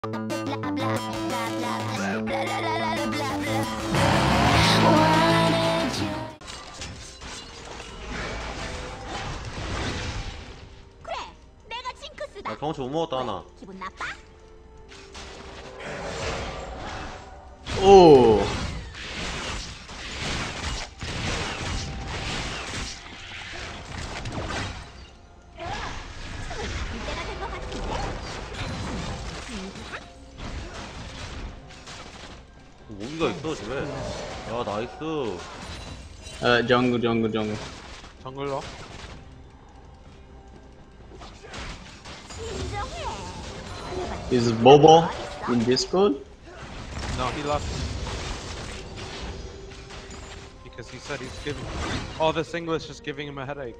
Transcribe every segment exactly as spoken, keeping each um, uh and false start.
아, 경험치 못 먹었다 하나. 기분 나빠? 오. 이때가 된 것 같은데? 모기가 있어 집에. 야 나이스. Uh, jungle, jungle, jungle. 정글로? 진정해. Is Bobo in Discord? No, he left. Because he said he's giving all this English is giving him a headache.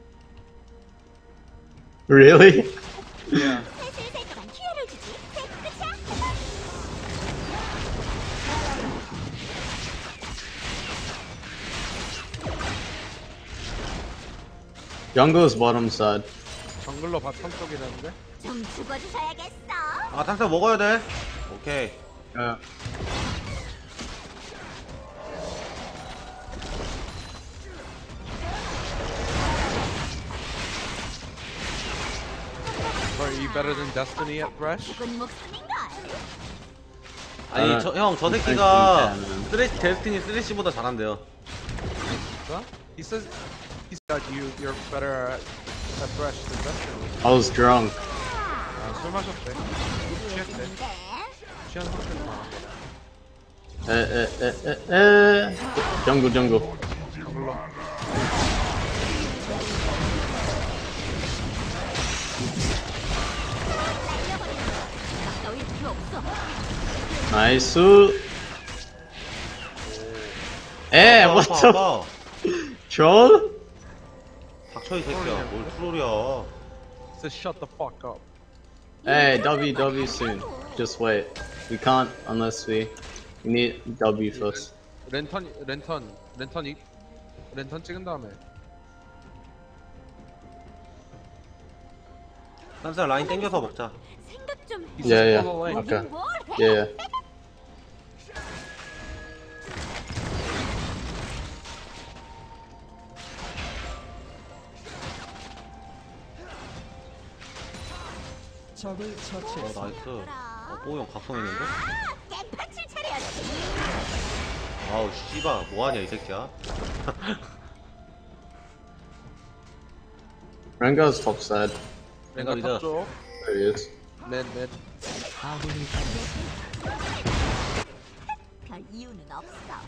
Really? Yeah. 슬슬슬 기회를 주지. 끝이야? Jungle is bottom side. 정글로 바텀 쪽이라는데? 좀 죽어주셔야겠어. 아 탄사 먹어야 돼. 오케이. Uh, Are you better than Destiny at Thresh? 죽은 목숨인걸. 아니 아, 저 형 저 아니, 새끼가 진짜. 쓰레시 데스티니 쓰레시보다 잘한대요. Huh? He says he said you you're better at, at Thresh than Destiny. I was drunk. 아, 술 마셨대. 취했대. 근데 취한 상태구나. Uh, uh, uh, uh, uh. Jungle, jungle. 정글로. 가까울 필요 없어. Nice. Hey, 아파, what 아파, the 아파. troll? 닥쳐 이 새끼야. 뭘 트롤이야. Says shut the fuck up. Hey, W, W soon. Just wait. We can't unless we. We need W first. 랜턴 랜턴 랜턴 이 랜턴 찍은 다음에 탄사 라인 땡겨서 먹자. 생각 좀 해. He Yeah, says yeah. follow lane. Okay. 뭘 해? Yeah, yeah. 어 나이스. 어 뽀형 각성했는데? 아, 깽판칠 차례였지. 아우 씨바 뭐하냐 이 새끼야. Rengar's top side. 내가 리더. 탑 쪽. There he is. 넷넷. 별 이유는 없어.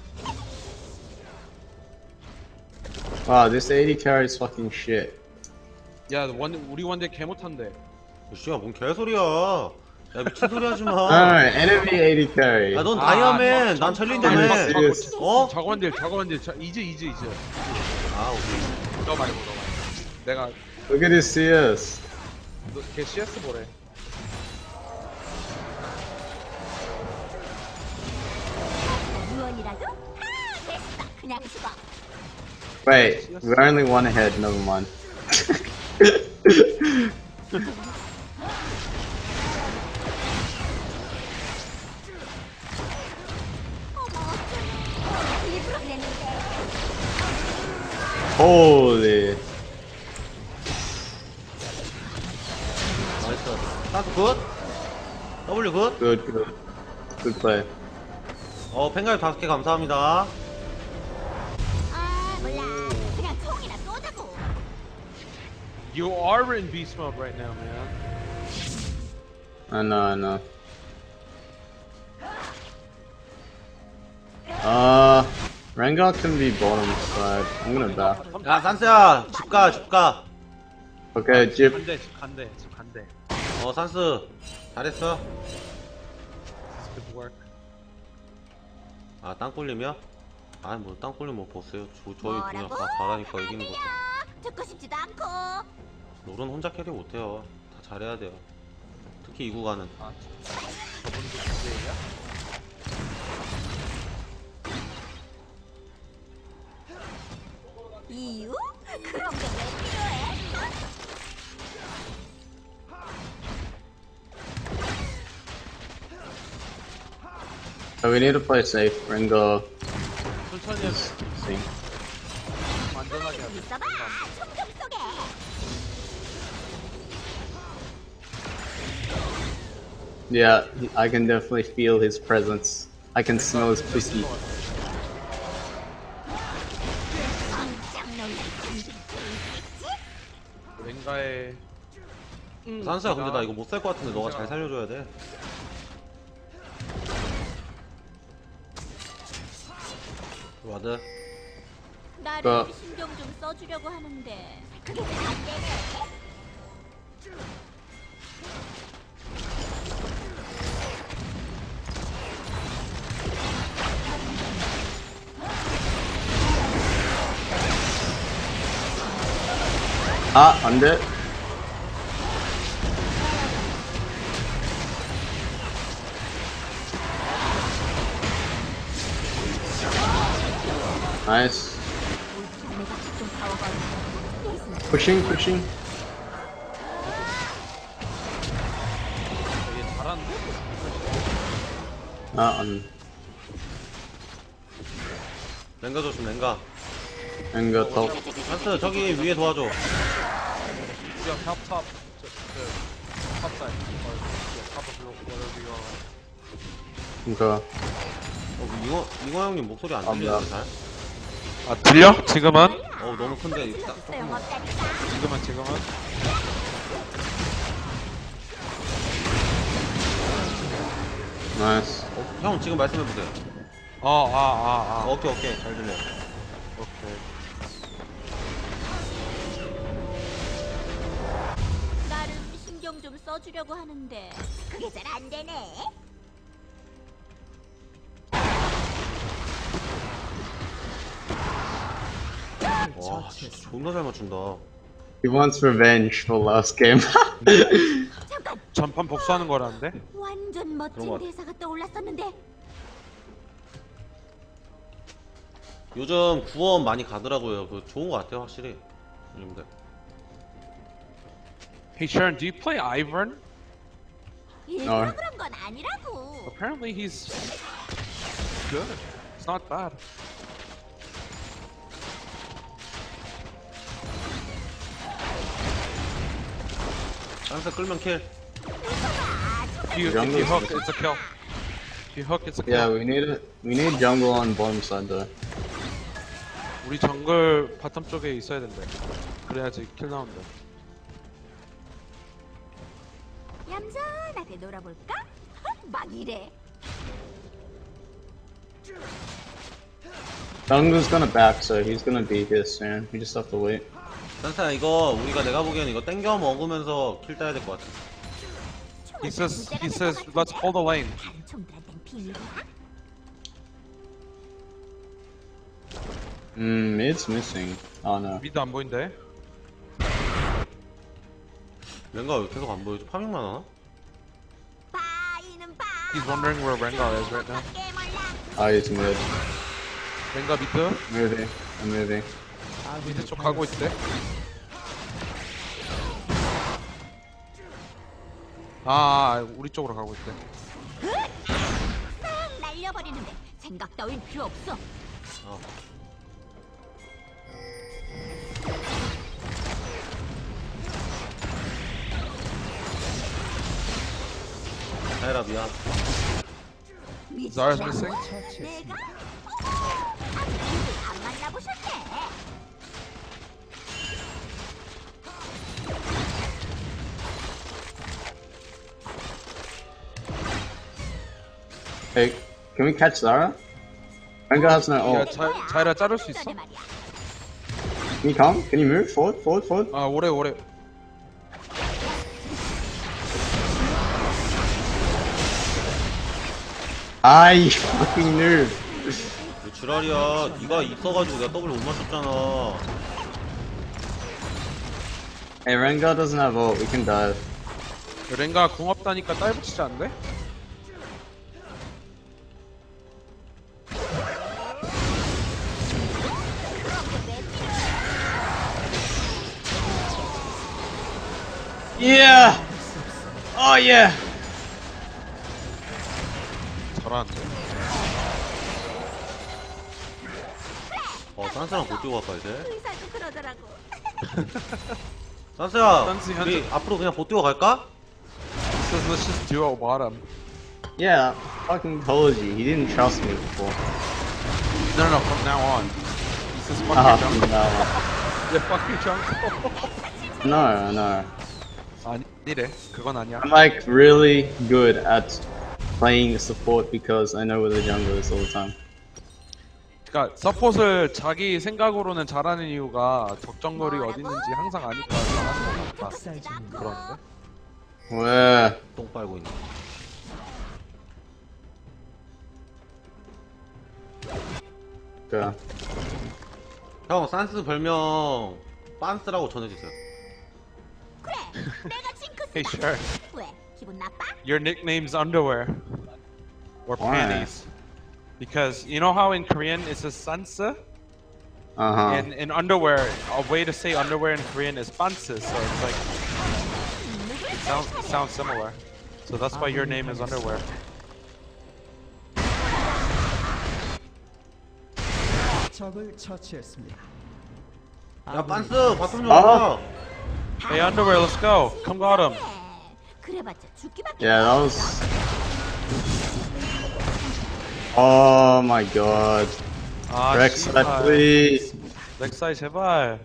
Wow, this A D carry is fucking shit. 야, 원 우리 원딜 개 못한대. 씨야 뭔 개소리야. 야 미친 소리 하지 마. Alright, enemy A D carry. 야 넌 아, 다이아맨. 저- 난 저- 천린다며. serious. 어? 저거 원딜 저거 원딜 저, 이즈 이즈 이즈. 아 오케이. 너 말고 너 말고. 내가 Look at his C S. 너, 걔 씨에스 보래. 무언이라도? 아, 됐어. 그냥 죽어. Wait, we're only one ahead, never mind. 어머, 일부러 그랬는데. Holy. 나이스. 탄사 굿. W 굿. Good, good. Good play. 어 펜가입 다섯 개 감사합니다. 아, 몰라. 그냥 총이나 쏘자고. You are in beast mode right now, man. I know, I know. Uh, Rengar can be bottom side. I'm gonna back. 야 산스야 집가 집가. Okay, Jip. 간대 집 간대 집 간대. 어 산스 잘했어. It's good work. 아 땅굴림이야? 아니 뭐 땅굴림 뭐 보세요. 저, 저희 그냥 뭐라고? 다 잘하니까 이기는 거죠. 듣고 싶지도 않고. 롤은 혼자 캐리 못해요. 다 잘해야 돼요. 특히 이 구간은. 아, 저분도 주제야? 이유? 그런 게 왜 필요해? So we need to play safe. Rengar 천천히 해. is seeing. 안전하게 하자. 있어봐. 총좀 쏘게. Yeah, he- I can definitely feel his presence. I can smell his pussy. 깜짝 놀랄 텐데. 랭가의 산수야 근데 나 이거 못 살 것 같은데 너가 잘 살려줘야 돼. 와드. 나를 어. 신경 좀 써주려고 하는데 그게 잘 안 되네. Ah, under. Nice. 내가 좀 파워가 있어. Pushing, pushing. 되게 잘하는데? Ah, on. 랭가 조심 랭가. And go top. 산수 저기 위에 도와줘. 우리가 탑 탑. 탑 사이드. 탑 whatever you are. Okay. 어, 잉어 잉어 형님 목소리 안 들리는데 잘? 아 들려? 지금은? 어 너무 큰데 이거 딱 조금. 소용없다니까. 지금은 지금은? Nice. 어, 형 지금 말씀해 보세요. 어아아 아, 아. 어, 오케이 오케이 잘 들려. 오케이. 나름 신경 좀 써주려고 하는데 그게 잘 안 되네. 와 진짜 존나 잘 맞춘다. He wants revenge for last game. 잠깐. 전판 복수하는 거라는데? 완전 멋진 그런 것 같아. 대사가 떠올랐었는데. 요즘 구원 많이 가더라고요. 그 좋은 것 같아요 확실히. 형님들. Hey Sharon, do you play Ivern? 일부러 어. 그런 건 아니라고. Apparently he's good. It's not bad. 산수 끌면 킬. If you, if Jungle you is hook, missing. it's a kill. If you hook, it's a kill. Yeah, we need a, we need jungle on bottom side though. 우리 정글 바텀 쪽에 있어야 된대. 그래야지 킬 나온다. 얌전하게 놀아볼까? 막 이래. Jungle's gonna back, so he's gonna be here soon. We just have to wait. 산수야 이거 우리가 내가 보기엔 이거 땡겨 먹으면서 킬 따야 될 것 같아. He says, he says, let's hold the lane. 다른 총들한텐 비밀이야? Hmm, it's missing. Oh no. 미드 안 보인대. 랭가 왜 계속 안 보여줘? 파밍만 하나? 바이는 바. He's wondering where Rengar is right now. 밖에 몰라. Oh, he's mid. 랭가 미드? Moving. I'm moving. 미드 쪽 가고 있대. 아, 우리 쪽으로 가고 있대. 싹 날려버리는데 생각 따윈 필요 없어. 어. 자이라 미안. Zara's missing? 내가? 어, 안 만나보셨대. Hey, can we catch Zara? Rengar has no 야, ult. 자, 자이라 자를 수 있어? 전에 말이야. Can you come? Can you move? Forward, forward, forward. 아, 오래 오래. Ah, you fucking noob. 왜 지랄이야. 네가 있어가지고 내가 더블 못 맞췄잖아. Hey, Rengar doesn't have ult. We can dive. 랭가 궁 없다니까 딸 붙이지 않네? Yeah. Oh yeah. 잘하는데. 어 산스랑 못 뛰고 갈까 이제? 의사도 그러더라고. 산스야 산스 우리 현재- 앞으로 그냥 못 뛰고 갈까? He says let's just duo bottom. Yeah, fucking told you. He didn't trust me before. No, no, no, from now on. He says fuck Ah, your jungle. no. Yeah, fuck your jungle. No, no. 아니래. 그건 아니야. I'm like really good at playing support because I know where the jungle is all the time. 그러니까 서폿을 자기 생각으로는 잘하는 이유가 적정거리가 어디 있는지 항상 아니까 잘하는 것 같다. 그런데? 왜? 똥 빨고 있네. 그 형 산스 별명 빤스라고 전해주세요. 그래, 내가 징크스다. Hey, sure. 왜? 기분 나빠? Your nickname's underwear or Why? panties, because you know how in Korean it says sansa, Uh huh. and in underwear, a way to say underwear in Korean is pantsu. So it's like it sounds it sounds similar. So that's why your name is underwear. 적을 처치했습니다. 야 빤스 바텀 좀 아. 와. Hey, underwear, let's go. Come got him. 그래봤자 죽기밖에. Yeah, that was. Oh my god. Ah, Rek'Sai, 씨발. please. 렉사이 제발.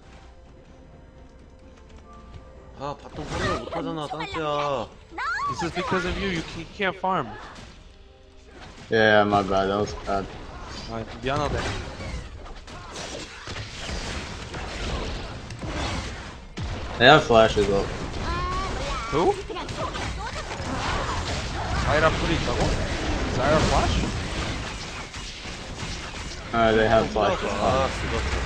아 바텀 소리를 못하잖아 산스야. This is because of you. You can't, you can't farm. Yeah, my bad. That was bad. 아, 미안하대. They have flashes up. Who? 사이라 풀이 있다고? 사이라 플래시? Uh, they have flashes 아 up. 죽었어.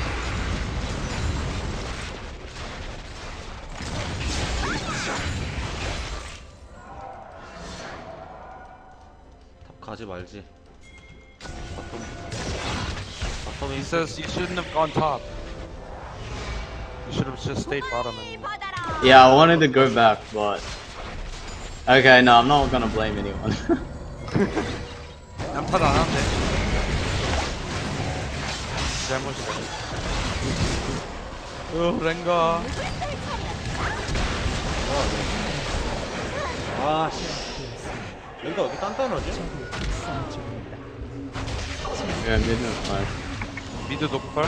탑 가지 말지. 바텀 바텀이 He says you shouldn't have gone top. You should have just stayed bottom. And... 받아라. Yeah, I wanted to go back, but. Okay, no, I'm not gonna blame anyone. 난 탓 안 한대. 잘못이다. 어, 랭가. 아씨. 여기가 왜 이렇게 단단하지? Yeah, midnight flash. 미드 노플.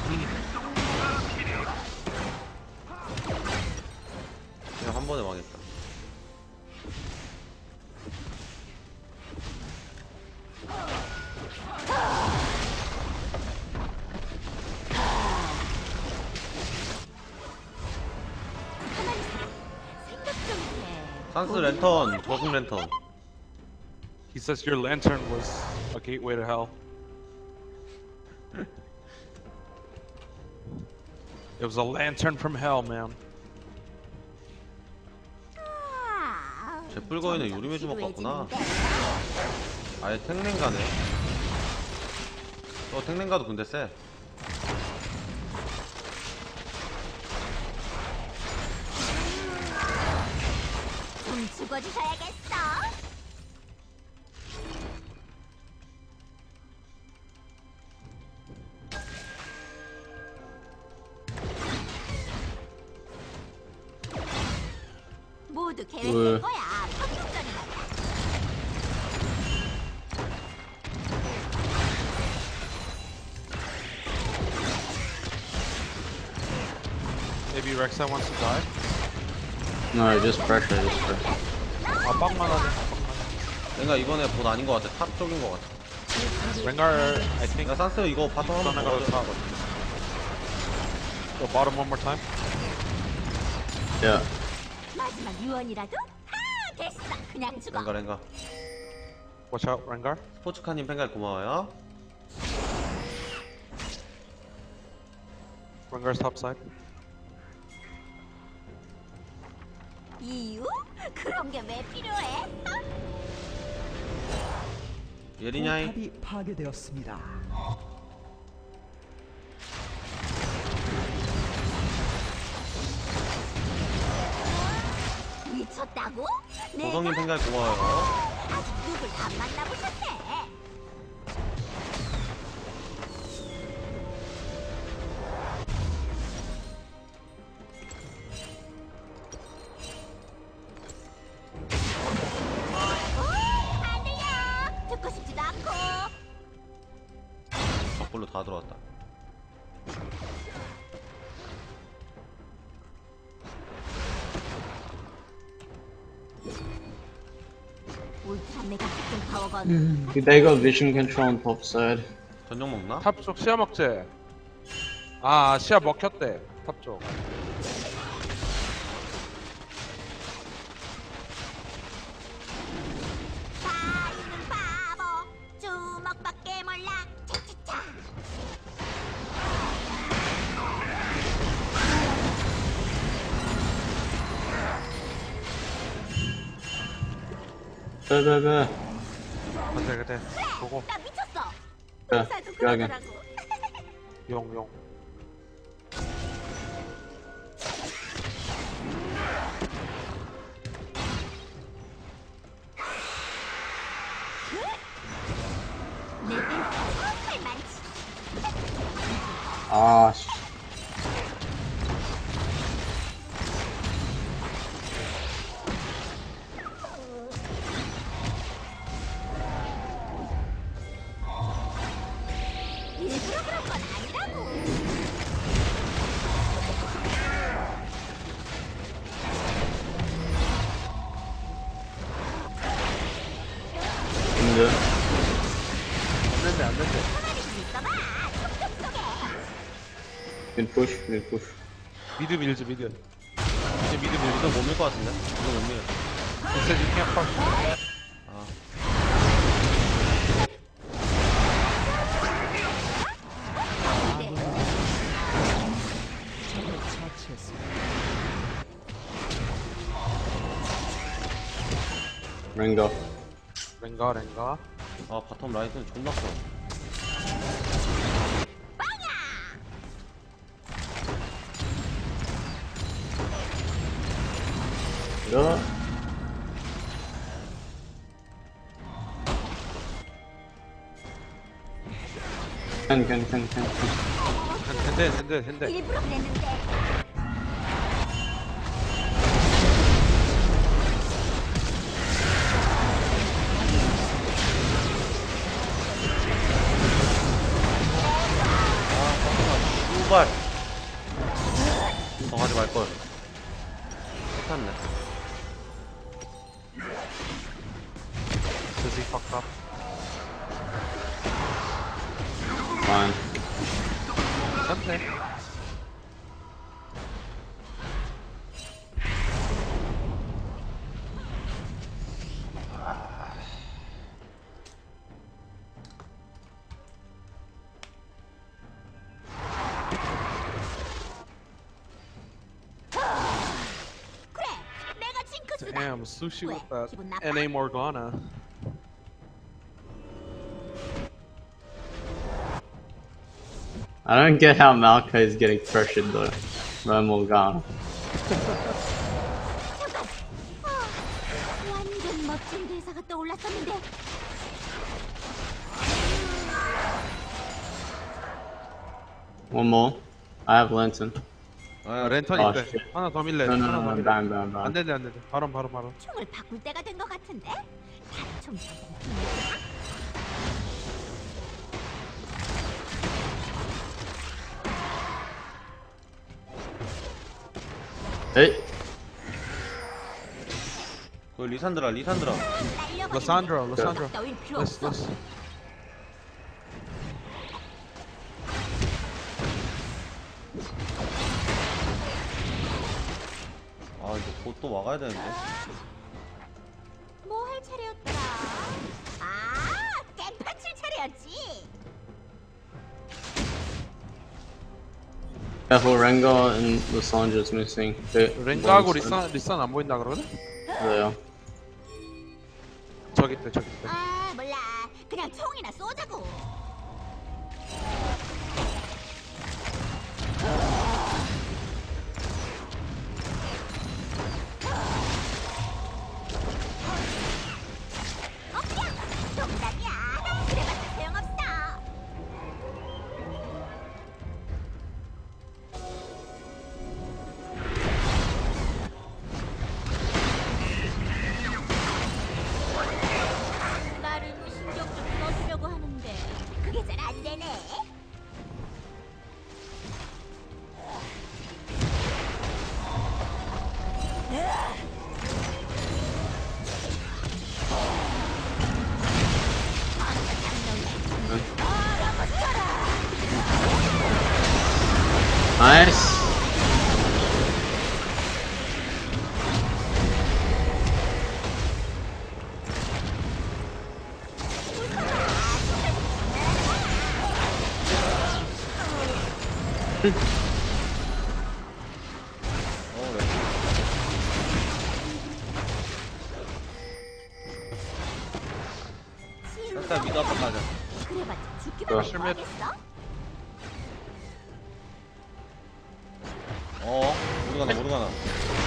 그냥 한 번에 망했다. 생각 좀 해. 산스 랜턴, 저승 랜턴. He says your lantern was a gateway to hell. It was a lantern from hell, man. 아, 제 뿔거이는 요리메 주먹 같구나. 지루해지는데. 아예 탱랭가네. 어 탱랭가도 근데 쎄. 좀 죽어주셔야겠어. 모두 계획될 왜? 거야. 평균전이다. Maybe Rek'Sai wants to die. No, just pressure, just pressure. 아, 빵만 하네. 내가 이번에 봇 아닌 것 같아. 탑 쪽인 것 같아. Rengar, I think, 야 산스 이거 바텀 gonna 한번 go to top. 먹어줘. Go bottom one more time. Yeah. 마지막 유언이라도? 아, 됐어. 그냥 죽어. 랭가 랭가. Watch out, Rengar. 스포츠카님 팬갈 고마워요. Rengar's top side. 이유? 그런 게 왜 필요해? 예리냐이. 포탑이 파괴되었습니다. 미쳤다고? 고성님 내가 팬갈 고마워요. 아직 누굴 안 만나보셨어? 다 들어왔다. 울트라 메가 특등 파워건. They got vision control on top side. 전용 먹나? 탑 쪽 시야 먹지. 아 시야 먹혔대. 탑 쪽. 다 있는 바보. 주먹밖에 몰라. 차차차. Go, go, go. 그래 그래. 보고 나 미쳤어. 야, 살도 드라곤. 그러더라고. 용 용. 내겐 정말 많지. Ah, sh- 일부러 그런 건 아니라고. in the. 안 된대 안 된대. 가만히 좀 있어봐. 톡톡 속에. Mid push, mid push. 미드 밀지 미드. 이제 미드 밀. 이거 못 밀 것 같은데? 이거 못 밀. 인셋 유킹 펄. 아, 적을 처치했습니다. Rengar. 랭가 랭가. 아 바텀 라이트는 존나 커. Go. Can, can, can, can, can. 된대 된대 된대. 일부러 그랬는데. 우발. 더 하지 말걸. 괜찮네. 스지 팍팍. Fine. 괜찮네. 그래. 내가 징크스다. Damn, sushi with 왜? that 기분 나빠? N A Morgana. I don't get how Maokai is getting pressured though. By Morgana. 잠깐. 아, 완전 멋진 대사가 떠올랐었는데. One more. I have Lantern. 아, 랜턴 아, 있대. shit. 하나 더 밀래. No, no, 하나 no, 더 no, 밀래. ban, ban, ban. 안 된대 안 된대. 바로 바로 바로. 총을 바꿀 때가 된 것 같은데. 좀 Hey. 그 리산드라 리산드라. 러산드라 러산드라. 따윈 필요 레스 없어. 레스. 아 이제 곧 또 막아야 되는데. 뭐 할 차례였더라? 아, 땡파 칠 차례였지. Careful, Rengar and Lysandra's missing. They- 랭가하고 one's- 리산 리산 안 보인다 그러거든? They are. 저기 있대 저기 있대. 아, 몰라. 그냥 총이나 쏘자고. 없냐? 동작이야. 그래봤자 소용없어. 나름 신경 좀 써주려고 하는데 그게 잘 안 되네. Nice. 어, 네. 일단 미드 앞에 가자. 그래봤자 죽기만 어. 하고 하겠어? 어, 모두 가나, 모두 가나.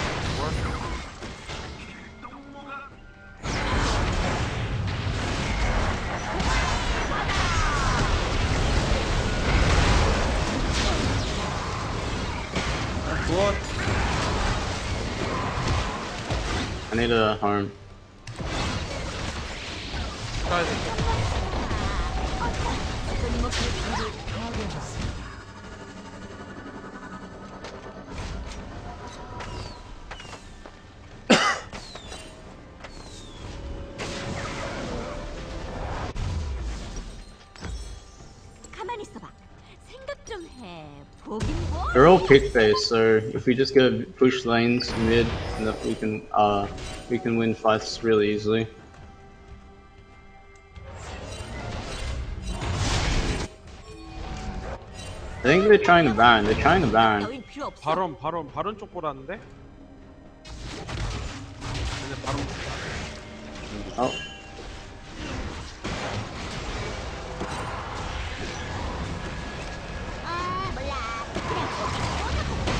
굿. I need a harm. 가야 돼. 끊임없이 파괴했습니다. 가만히 있어봐. 생각 좀 해. 보긴 뭐? They're all pick base, so if we just go push lanes mid, and that we can uh we can win fights really easily. I think they're trying to ban. They're trying to ban. 너희 필요 없어. 바론 바론 바론 쪽 보라는데? 근데 바론 Oh, 아 몰라. 그냥 보긴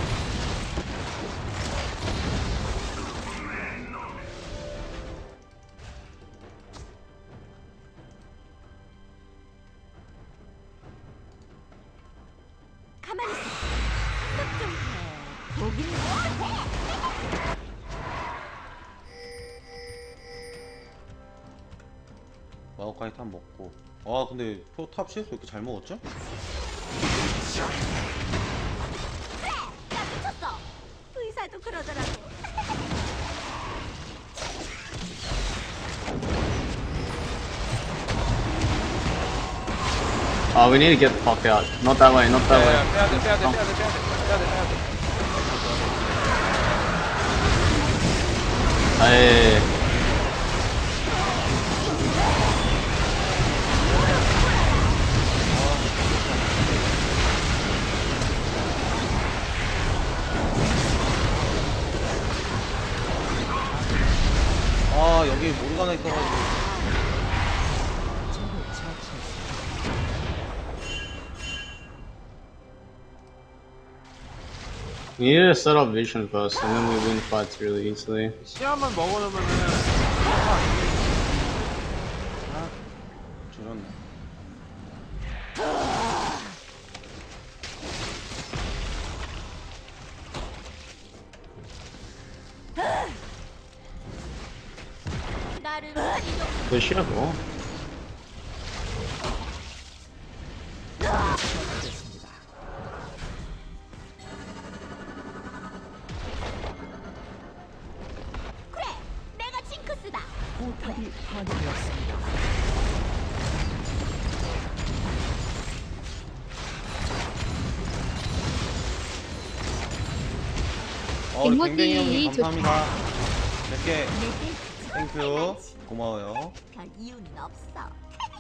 가만히 있어. 생각 좀 해. 보긴 뭐해? 마오카이 탑 먹고. 아, 근데 표탑 씨에스 왜 이렇게 잘 먹었죠? 나 미쳤어. 의사도 그러더라고. oh, we need to get the fuck out. Not that way. Not that way. 빼야 돼 빼야 돼 빼야 돼 빼야 돼 빼야 돼 빼야 돼. Hey. 아, 여기 모르가나 있어가지고. 적을 처치했습니다. We need to set up vision first, and then we win fights really easily. 시야만 먹어놓으면은 저런. 나름 이 정도 Good shit, bro. 처치했습니다. 그래. 내가 징크스다. 포탑이 파괴되었습니다. 어, 우리 갱모티 뱅뱅이 형님 좋다. 감사합니다. 몇 개, 내게 땡큐. 고마워요. 별 이유는 없어.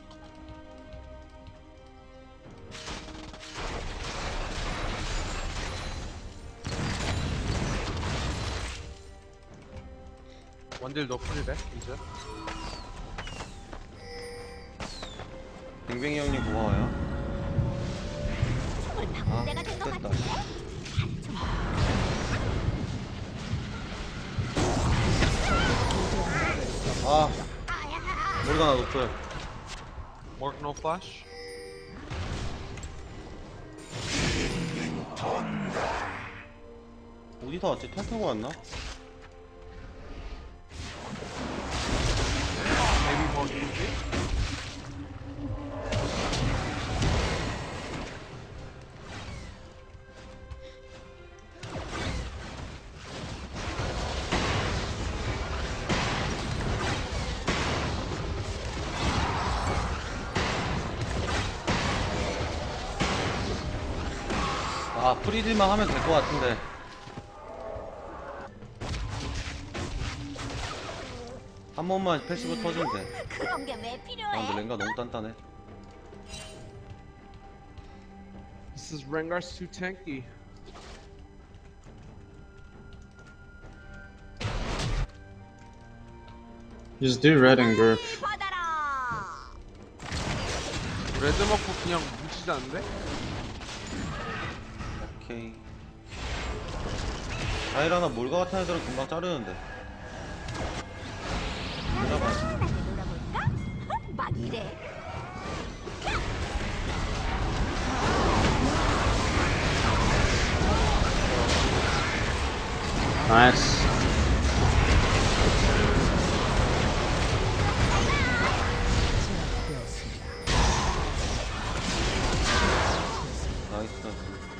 원딜 너프리래 이제. 뱅뱅이 형님 고마워요. 총을 바꿀 아, 때가 된 것 됐다. 같은데? 아, 모르가나 노플. Mark no flash. 어디서 왔지? 탈 타고 왔나? Maybe more easy. 아 프리딜만 하면 될 것 같은데. 한 번만 패시브 터지면 돼. 그런 게 왜 아 근데 필요해? 랭가 너무 단단해. This is Rengar's too tanky. Just do red and Gurf. 받아라. 레드 먹고 그냥 뭉치지 않는데? 오케이. 자이라나 몰가 같은 애들은 금방 자르는데. 잡아. 다시 놀아볼까? 막 이래. Nice. 나이스.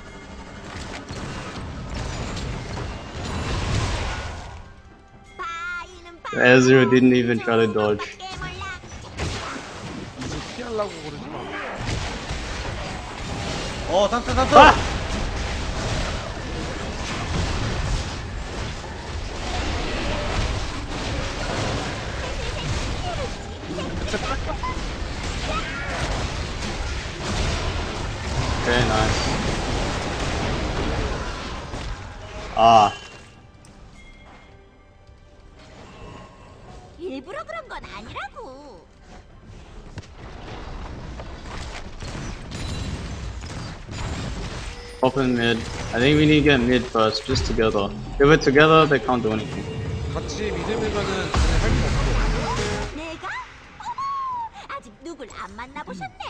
바위는 바위. Ezreal didn't even try to dodge. 밖에 몰라. 이제 피하려고 그러지 마. 어 상태 상태. 아! Very nice. Ah, 일부러 그런 건 아니라고. top and mid. I think we need to get mid first, just together. If we're together, they can't do anything. 같이 믿음이면은 할수 없어. 내가? 어머, 아직 누굴 안 만나보셨네.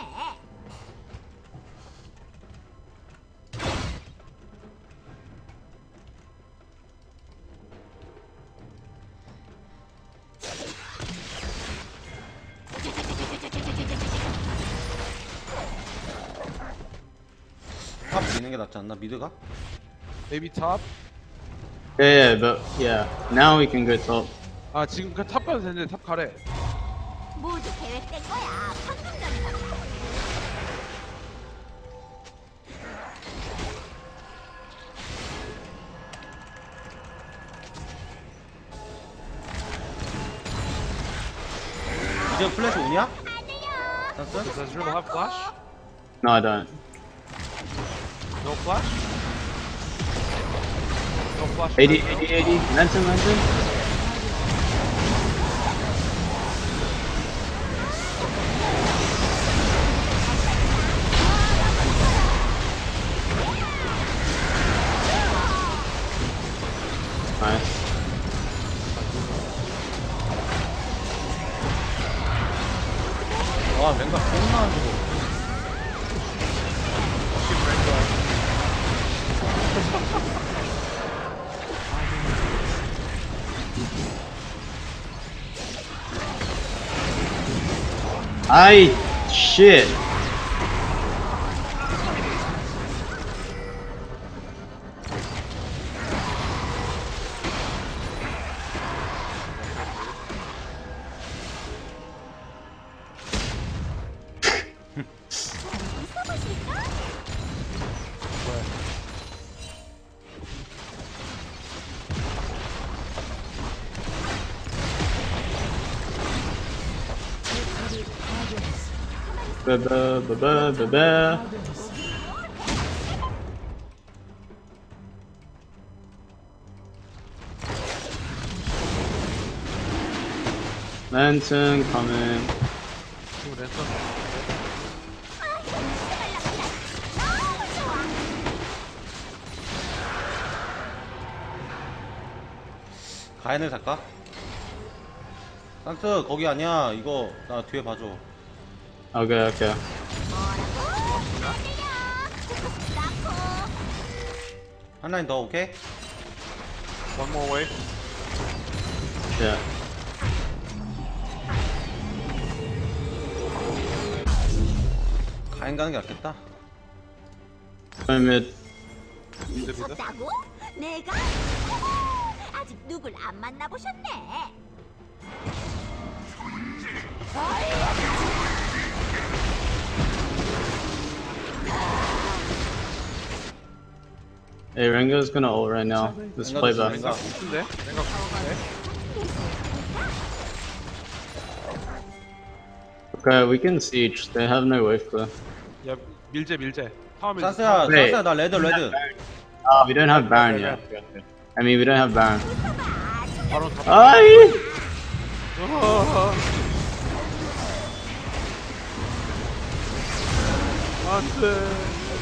탑 미는 게 낫지 않나 미드가? Maybe top? Yeah, yeah, but yeah. Now we can go top. 아 지금 그냥 탑 가도 되는데 탑 가래. 모두 계획된 거야. 방금 전이다. 이제 플래시 오냐? 안 들려. 샀어? Does Ezreal have flash? No, I don't. No flash? No flash. eighty, eighty, eighty. Lantern, lantern. Nice. 와 랭가 존나 안 죽어. I shit. 있어보실까? Ba ba ba ba ba ba. Lantern coming. 지금 랜선. 가인을 살까? 산트 거기 아니야. 이거 나 뒤에 봐줘. Okay, okay. 한 라인 더 오케이? One more way. Yeah. 가인 가는 게 낫겠다. Go mid. 미드 미드. 졌다고? 내가? 아직 누굴 안 만나보셨네. Hey, Rengo's gonna ult right now. Let's play back. 생각 같은데? 생각 같은데? Okay, we can siege. They have no wave clear. 야 밀제 밀제. 타워 밀제. 사스야 네. 사스야 나 레드 레드. Ah, we don't have Baron yet. I mean, we don't have Baron. 바로 다. Aye! 어. 안돼.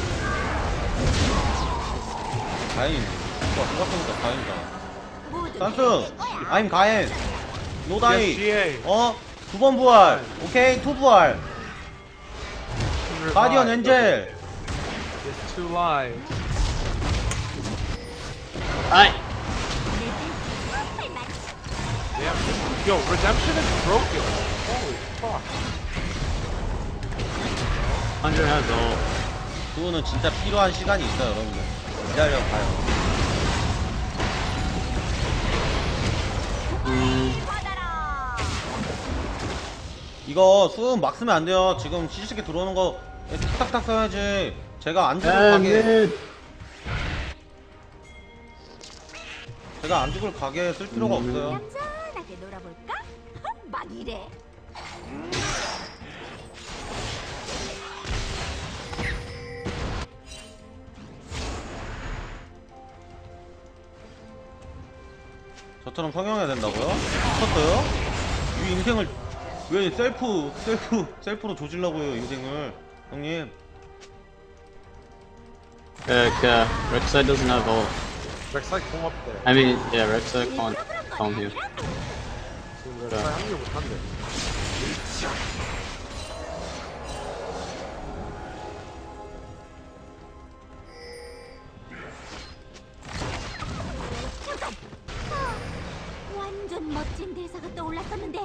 가인. 좋아 생각해보니까 가인이다. 모두 산스 내 거야. I'm 가인. 노다이. 지에. 어? 두 번 부활. 오케이 투 부활. 가디언 엔젤. It's too live. Aye! Damn. Yo, redemption is broken. Holy fuck. Hunter has ult. 그거는 진짜 필요한 시간이 있어요 여러분들. 기다려 봐요. 받아라. 이거 수은 막 쓰면 안 돼요. 지금 시시게 들어오는 거 탁탁탁 써야지. 제가 안 죽을 And 가게 mid. 제가 안 죽을 가게 쓸 필요가 없어요. 얌전하게 놀아볼까? 막 이래. 저처럼 성형해야 된다고요? 미쳤어요? 이 인생을 왜 셀프 셀프 셀프로 조질라고요 인생을 형님. Uh, okay. Rek'Sai doesn't have ult. 백사이 고맙대. I mean, yeah, Rek'Sai can't calm here. 지금 백사이 합류 못한대. 완전 멋진 대사가 떠올랐었는데.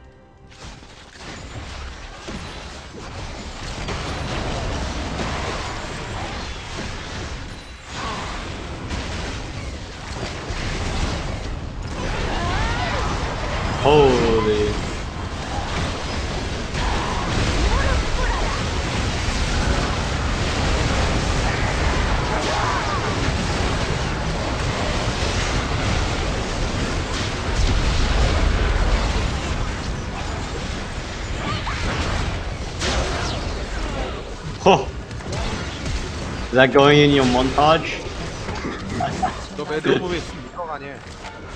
Holy. Oh. Is that going in your montage? 너 매드 무비 들어가니? 인정해.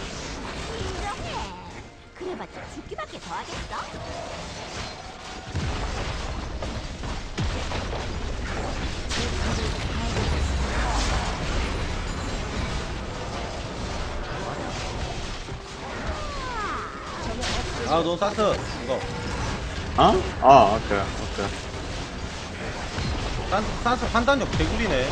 그래봤자 죽기밖에 더 하겠어? 아너 사스 이거 Huh? Oh, okay, okay. 산, 사스 판단력 개구리네.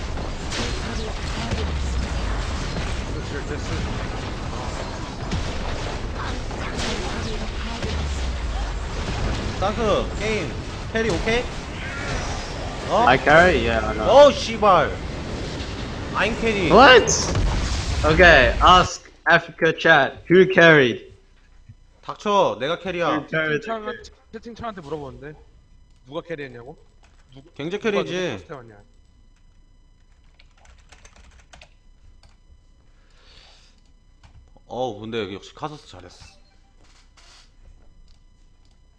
사스 게임 캐리 오케이? 어? I carry? Yeah, I know. 어 씨발 I'm 캐리. What? Okay, ask Africa chat. Who carried? 닥쳐 내가 캐리야. Who carried? 채팅창 채팅창한테 물어보는데 누가 캐리했냐고? 누, 경제 누가 누구 캐리지. 포스트 해왔냐? 어 근데 역시 카서스 잘했어.